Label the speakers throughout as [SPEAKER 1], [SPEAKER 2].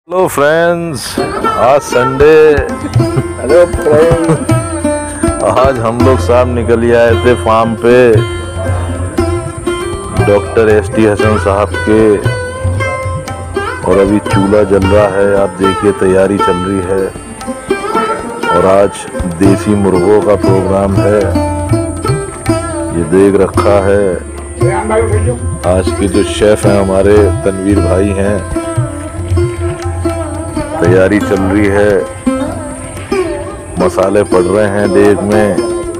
[SPEAKER 1] Hello friends, आज Sunday.
[SPEAKER 2] Hello friends,
[SPEAKER 1] आज हम लोग साहब निकल आए थे फार्म पे डॉक्टर एस.टी. हसन साहब के, और अभी चूल्हा जल रहा है। आप देखिए तैयारी चल रही है, और आज देसी मुर्गों का प्रोग्राम है। ये देख रखा है। आज के जो शेफ हैं हमारे तनवीर भाई हैं, तैयारी चल रही है, मसाले पड़ रहे हैं देग में,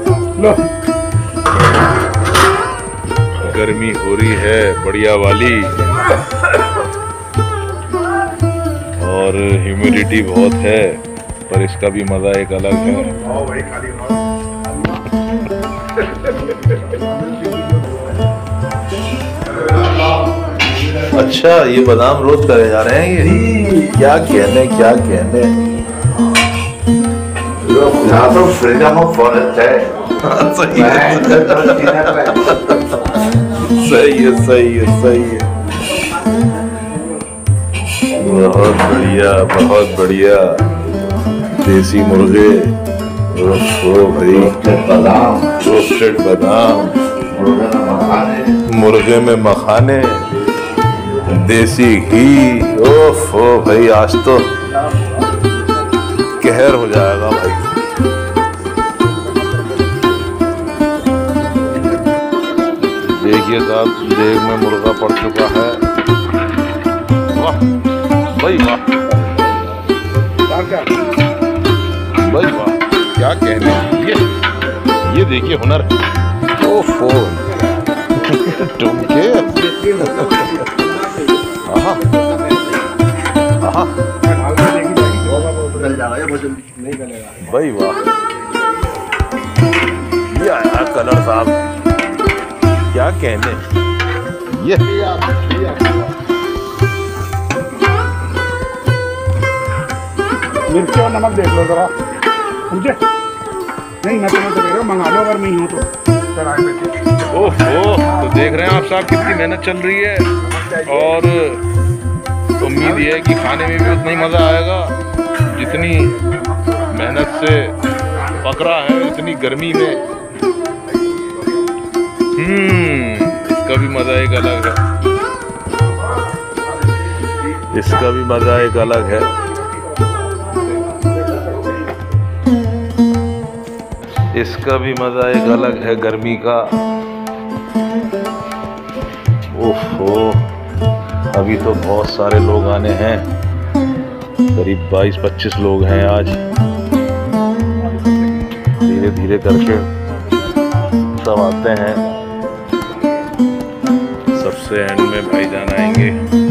[SPEAKER 1] गर्मी हो रही है बढ़िया वाली, और ह्यूमिडिटी बहुत है, पर इसका भी मजा एक अलग है। अच्छा, ये बादाम रोज करे जा रहे हैं। ये क्या कहने
[SPEAKER 2] यहाँ तो फ्रीडम ऑफ फॉरेस्ट है।
[SPEAKER 1] सही है, सही है। बहुत बढ़िया देसी मुर्गे, रोस्टेड बादाम, मुर्गे में मखाने, देसी घी। ओफो भाई, आज तो कहर हो जाएगा भाई। देखिए साहब, देग में मुर्गा पड़ चुका है। वाह भाई वाह, भाई वाह, क्या कहने। ये देखिए हुनर। ओफो टुमके, भाई वाह, ये आया कलर साहब, क्या कहने। ये
[SPEAKER 3] मिर्ची और नमक देख लो जरा, समझे? नहीं, मैं तुम्हें तो कह रहा हूँ मंगा लो अगर नहीं हो तो चढ़ाए पे।
[SPEAKER 1] ओहो, तो देख रहे हैं आप साहब कितनी मेहनत चल रही है, और उम्मीद ये है कि खाने में भी उतना ही मज़ा आएगा जितनी मेहनत से पकड़ा है, इतनी गर्मी में। इसका भी मज़ा एक अलग है, इसका भी मज़ा एक अलग है। इसका भी मज़ा एक अलग है गर्मी का। ओहो, अभी तो बहुत सारे लोग आने हैं, करीब 22-25 लोग हैं आज। धीरे धीरे करके सब आते हैं। सबसे एंड में भाईजान आएंगे।